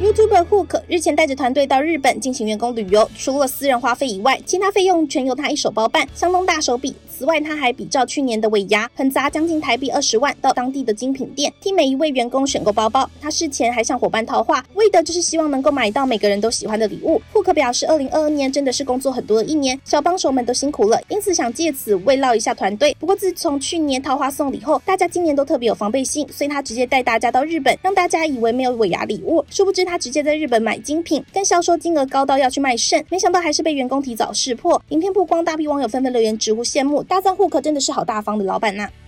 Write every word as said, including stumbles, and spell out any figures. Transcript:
YouTuber Hook 日前带着团队到日本进行员工旅游，除了私人花费以外，其他费用全由他一手包办，相当大手笔。此外，他还比照去年的尾牙，狠砸将近台币二十万到当地的精品店，替每一位员工选购包包。他事前还向伙伴套话，为的就是希望能够买到每个人都喜欢的礼物。Hook表示，二零二二年真的是工作很多的一年，小帮手们都辛苦了，因此想借此慰劳一下团队。不过自从去年套话送礼后，大家今年都特别有防备心，所以他直接带大家到日本，让大家以为没有尾牙礼物，殊不知他直接在日本买精品，跟销售金额高到要去卖肾，没想到还是被员工提早识破。影片曝光，大批网友纷纷留言直呼羡慕，大赞Hook真的是好大方的老板呐、啊。